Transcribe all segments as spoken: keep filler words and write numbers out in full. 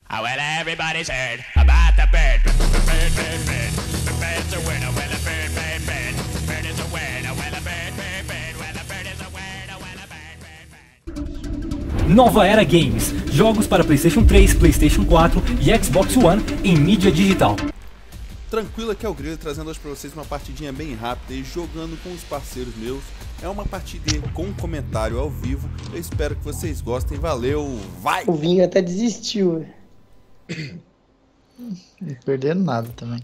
Ah, well, everybody's heard about the bird. Bird, bird, bird. The bird's a winner. Well, a bird, bird, bird. Bird is a winner. Well, a bird, bird, bird. Well, a bird is a winner. Well, a bird, bird, bird. Nova Era Games. Jogos para PlayStation três, PlayStation quatro e Xbox One em mídia digital. Tranquilo, aqui é o Grilo, trazendo hoje pra vocês uma partidinha bem rápida e jogando com os parceiros meus. É uma partidinha com comentário ao vivo. Eu espero que vocês gostem. Valeu, vai! O Vinho até desistiu. Não perdendo nada também.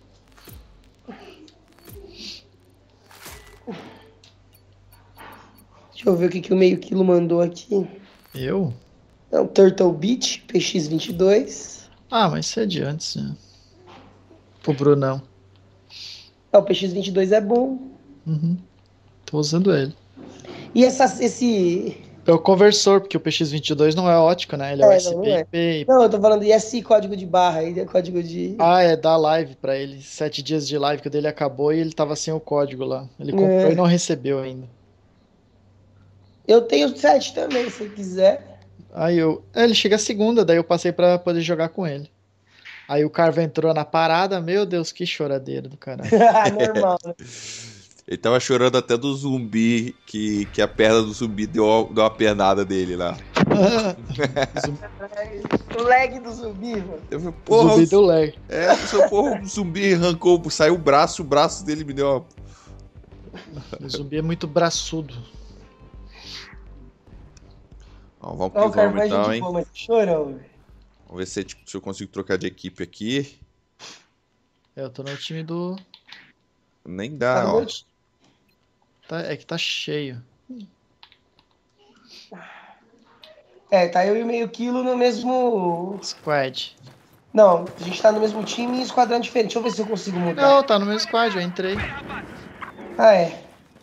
Deixa eu ver o que, que o meio quilo mandou aqui. Eu? É o Turtle Beach, P X vinte e dois. Ah, mas isso é de antes, né? Pro Brunão. Ah, o P X vinte e dois é bom. Uhum. Tô usando ele. E essa, esse... É o conversor, porque o P X vinte e dois não é ótico, né? Ele é, É, U S não B é. I P. Não, eu tô falando, e esse código de barra aí, é código de... Ah, é da live pra ele. Sete dias de live que o dele acabou e ele tava sem o código lá. Ele comprou É. e não recebeu ainda. Eu tenho sete também, se quiser. Aí eu... É, ele chega segunda, daí eu passei pra poder jogar com ele. Aí o Carva entrou na parada, meu Deus, que choradeira do caralho. Normal, né? Ele tava chorando até do zumbi, que, que a perna do zumbi deu, deu uma pernada dele lá. O lag do zumbi, mano. Eu falei, O porra, zumbi deu lag. é, o seu porra, o zumbi arrancou, saiu o braço, o braço dele me deu uma... O zumbi é muito braçudo. Ó, vamos Ó, o que cara vamos vai então, gente hein? boa, mas chorou, velho. Vamos ver se, tipo, se eu consigo trocar de equipe aqui. É, eu tô no time do... Nem Tá dá, no ó. meu time. Tá, é que tá cheio. É, tá eu e o meio quilo no mesmo... Squad. Não, a gente tá no mesmo time e esquadrão diferente. Deixa eu ver se eu consigo mudar. Não, tá no meu squad, eu entrei. Ah, é.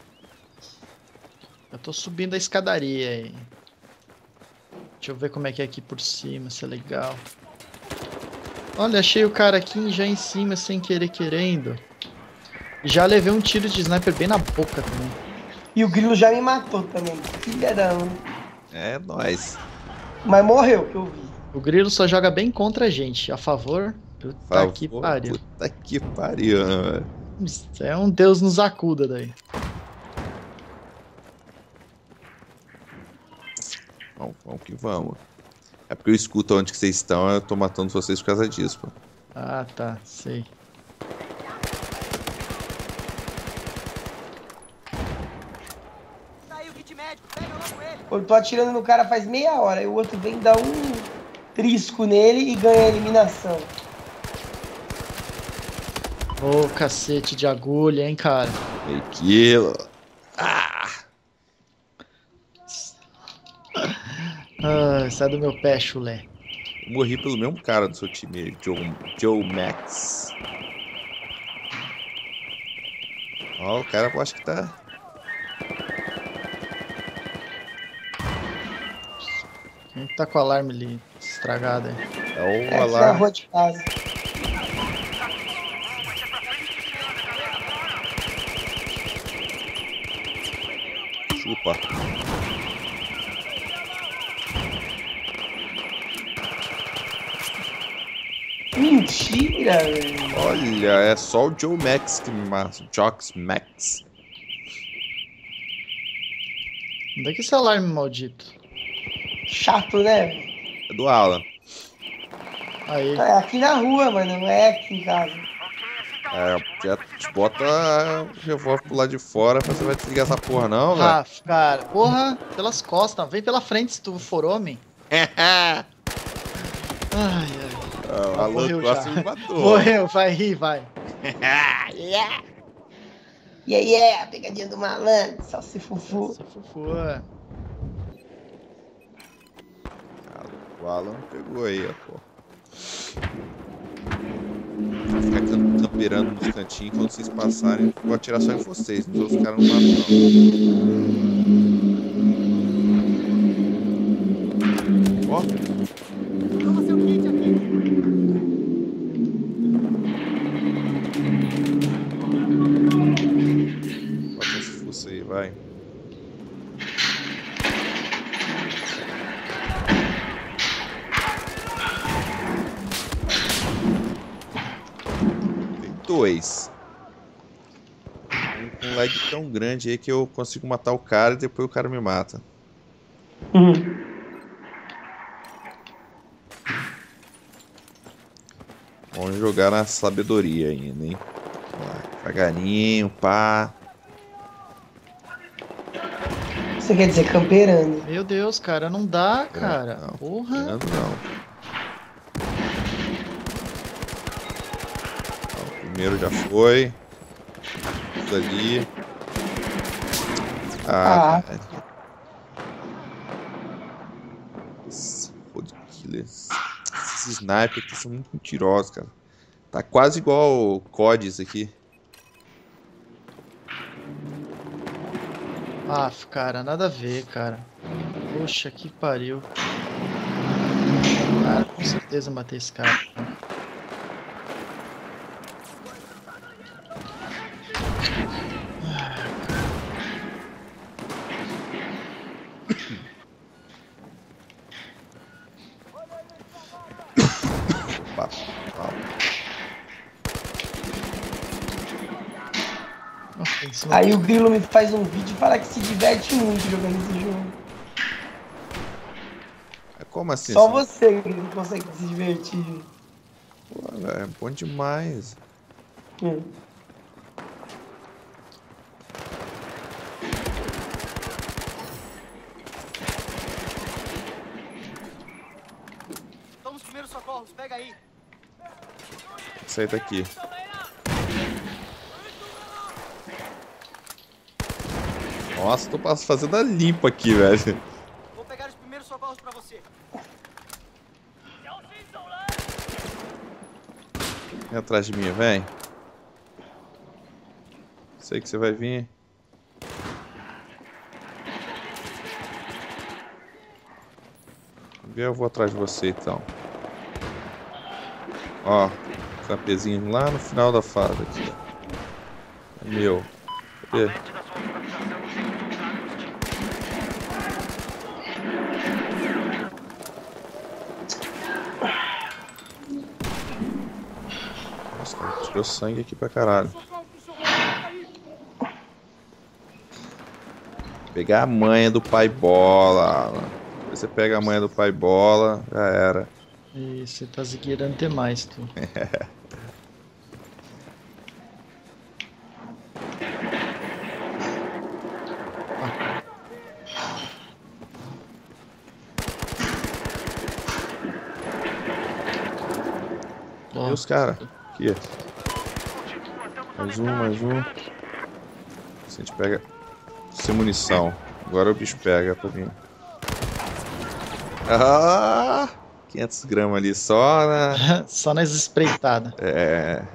Eu tô subindo a escadaria aí. Deixa eu ver como é que é aqui por cima, se é legal. Olha, achei o cara aqui já em cima, sem querer querendo. Já levei um tiro de sniper bem na boca também. E o grilo já me matou também. Filha da mãe. É nóis. Mas morreu, que eu vi. O Grilo só joga bem contra a gente. A favor, puta Favor, que pariu. Puta que pariu, né, velho? Isso é um Deus nos acuda daí. Vamos, vamos que vamos. É porque eu escuto onde que vocês estão, eu tô matando vocês por causa disso, pô. Ah, tá, sei. Eu tô atirando no cara faz meia hora. E o outro vem dar um trisco nele e ganha a eliminação. Ô, cacete de agulha, hein, cara. Meio quilo. Ah! Ah, sai do meu pé, chulé. Eu morri pelo mesmo cara do seu time, Joe, Joe Max. Ó, o cara eu acho que tá... Quem tá com o alarme ali estragado aí? É o É aqui na alarme. rua de casa. Chupa. Mentira, velho. Olha, é só o Joe Max que me mata. Jox Max. Onde é que esse alarme maldito? Chato, né? velho? É do Alan. Aí. É aqui na rua, mano. Não é aqui em casa. É, já te bota o revólver pro lado de fora, mas você vai desligar essa porra não, velho. Rafa, cara. Porra, pelas costas. Vem pela frente se tu for homem. Ai, ai. Ah, o Alan Morreu quase já. me matou. Morreu, vai rir, vai. Yeah. E aí, é a pegadinha do malandro. Só se fufu. Essa fofura. O Alan pegou aí, ó, pô. Vou ficar cam- camperando nos cantinhos quando vocês passarem. Eu vou atirar só em vocês, nos outros caras não matam, não. Ó. Toma seu kit aqui. Bota esse fuço aí, vai. dois. Com um lag tão grande aí que eu consigo matar o cara e depois o cara me mata. Uhum. Vamos jogar na sabedoria ainda, hein? Vamos lá, devagarinho, pá. Você quer dizer camperando? Meu Deus, cara, não dá, cara. Não, Porra. não, não. Ó, o primeiro já foi. Isso ali. Ah, Ah. velho. Esses road killers. Esses snipers aqui são muito mentirosos, cara. Tá quase igual o C O D isso aqui. Ah, cara, nada a ver, cara. Poxa, que pariu. Cara, com certeza eu matei esse cara. Pá, pá. Nossa, tem em cima- Aí o Grilo me faz um vídeo e fala que se diverte muito jogando esse jogo. Como assim? Só Assim? você, Grilo, consegue se divertir. Pô, velho, é bom demais. Hum. Estamos nos primeiros socorros, pega aí. Sai daqui. Nossa, tô pass- fazendo a limpa aqui, velho. Vou pegar os primeiros socorros pra você. Vem atrás de mim, vem. Sei que você vai vir. Eu vou atrás de você, então. Ó, campezinho lá no final da fase aqui. É meu. Cadê? Nossa, cara, tirou sangue aqui pra caralho. Pegar a manha do pai bola, Alan. Depois você pega a manha do pai bola, já era. Ih, você tá zigueirando demais, tu. Ó, E os caras? Aqui. Mais um, mais um. A gente pega. Sem munição. Agora o bicho pega pra mim. Ah! quinhentos gramas ali só, né? só nas espreitadas. É.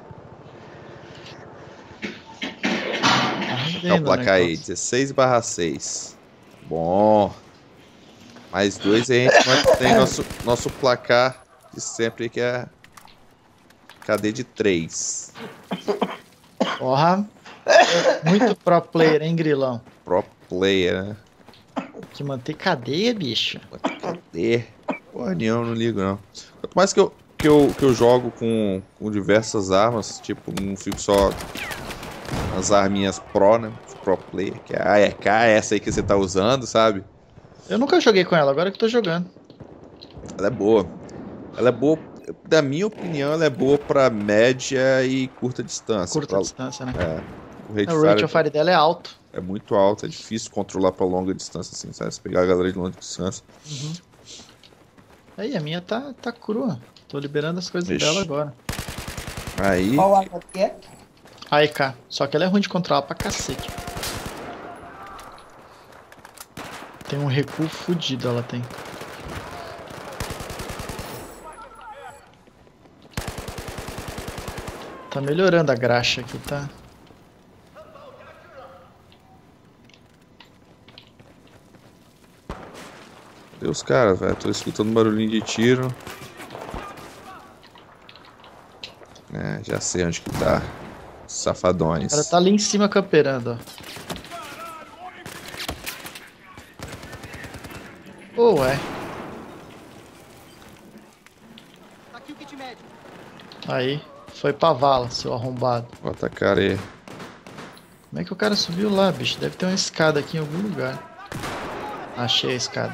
Tá Olha rendendo o placar aí, negócio. dezesseis barra seis. Bom. Mais dois aí a gente mantém nosso, nosso placar de sempre, que é K D de três. Porra. Muito pro player, hein, Grilão? Pro player, né? Que manter cadeia, bicho. Cadê? Porra nenhuma, não ligo não. Quanto mais que eu, que eu, que eu jogo com, com diversas armas, tipo, não fico só as arminhas pro, né? Pro player, que é a A E K, essa aí que você tá usando, sabe? Eu nunca joguei com ela, agora que eu tô jogando. Ela é boa. Ela é boa, da minha opinião, ela é boa pra média e curta distância. Curta Pra- distância, né? É. O rate O rate fire of fire dela é alto. é muito alto, é difícil controlar pra longa distância, assim, sabe? Se pegar a galera de longa distância. Aí, a minha tá, tá crua. Tô liberando as coisas Ixi. dela agora. Aí, Qual arma que é? A E K. Só que ela é ruim de controlar pra cacete. Tem um recuo fudido, ela tem. Tá melhorando a graxa aqui, tá? cadê os caras, velho? Tô escutando barulhinho de tiro. É, já sei onde que tá. O Safadões. cara tá ali em cima camperando, ó. Ô, ué. Tá aqui o kit médico. Aí. Foi pra vala, seu arrombado. Vou atacar aí. Como é que o cara subiu lá, bicho? Deve ter uma escada aqui em algum lugar. Achei a escada.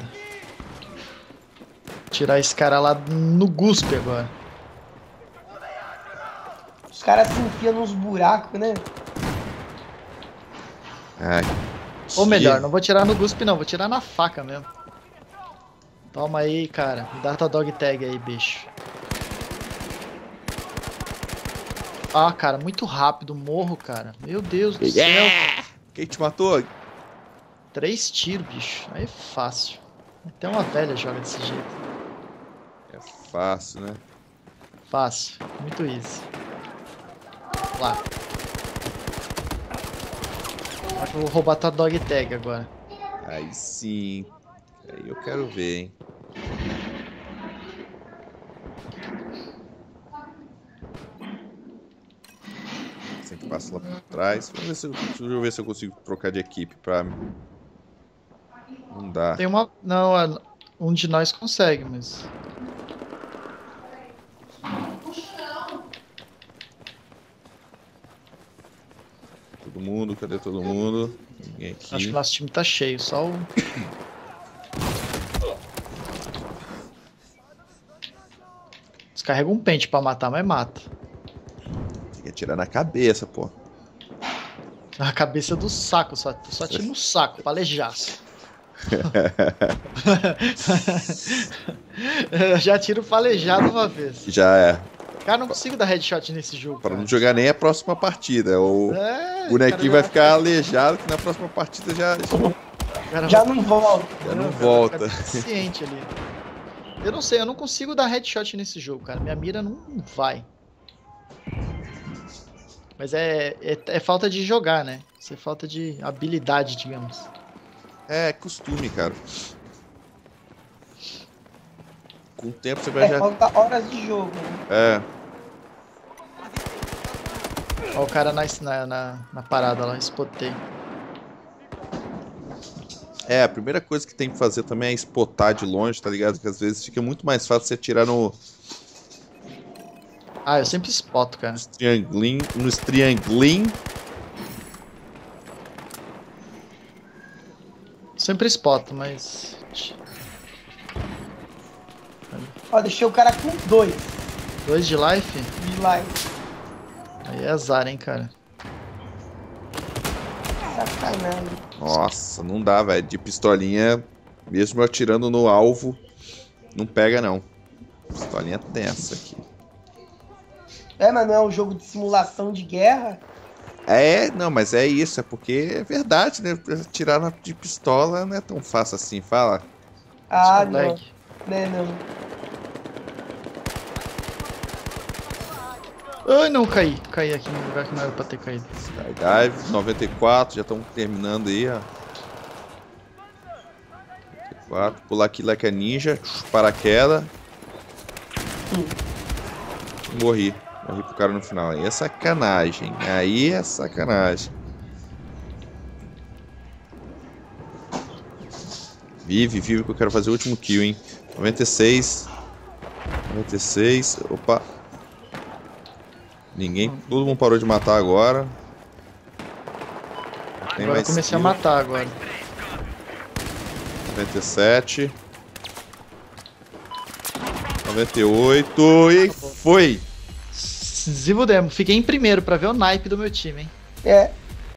Tirar esse cara lá no guspe agora. Os caras se enfiam nos buracos, né? Ai, Ou que- melhor, não vou tirar no guspe não, vou tirar na faca mesmo. Toma aí, cara. Me dá tua dog tag aí, bicho. Ah, cara, muito rápido, morro, cara. Meu Deus do céu. Quem te matou? Três tiros, bicho. Aí é fácil. Até uma velha joga desse jeito. É fácil, né? Fácil. Muito easy. Lá. Eu vou roubar tua dog tag agora. Aí sim. Aí eu quero ver, hein? Sempre passo lá por trás. Vamos ver se eu, deixa eu ver se eu consigo trocar de equipe pra... Não dá. Tem uma... Não, a- um de nós consegue, mas... Todo mundo, cadê todo mundo? Ninguém aqui. Acho que nosso time tá cheio, só o... Descarrega um pente pra matar, mas mata. Tem que atirar na cabeça, pô. Na cabeça do saco, só, só tira no saco, pra alejar. Eu já tiro falejado uma vez. Já é. Cara, não consigo dar headshot nesse jogo. Pra cara. não jogar nem a próxima partida. O É, bonequinho cara, vai ficar aleijado que na próxima partida já, cara, Já não volta. já não cara, volta. vai ficar deficiente ali. Eu não sei, eu não consigo dar headshot nesse jogo, cara. Minha mira não vai. Mas é, é, é falta de jogar, né? Isso é falta de habilidade, digamos. É costume, cara. Com o tempo você vai É, já. falta horas de jogo. Né? É. Ó o cara na, na, na, na parada lá, spotei. É, a primeira coisa que tem que fazer também é spotar de longe, tá ligado? Que às vezes fica muito mais fácil você atirar no Ah, eu sempre spoto, cara. trianglim, nos trianglim. Sempre spoto, mas... Ó, deixei o cara com dois Dois de life? de life. Aí é azar, hein, cara. Sacanagem. Nossa, não dá, velho. De pistolinha, mesmo eu atirando no alvo, não pega, não. Pistolinha tensa aqui. É, mas não é um jogo de simulação de guerra? É, não, mas é isso, é porque é verdade, né? Atirar na- de pistola não é tão fácil assim, fala. Ah, Só não. lag. Né, não. Ai, não, caí. Caí aqui no lugar que não era pra ter caído. Skydive, noventa e quatro, já estamos terminando aí, ó. noventa e quatro, pular aqui like a ninja, paraquedas. Morri. Morri pro cara no final. Aí é sacanagem. Aí é sacanagem. Vive, vive que eu quero fazer o último kill, hein. noventa e seis. noventa e seis. Opa. Ninguém. Todo mundo parou de matar agora. Tem Agora eu mais comecei a kill. matar agora. noventa e sete. noventa e oito. E foi! Zivo Demo. Fiquei em primeiro pra ver o naipe do meu time, hein. É,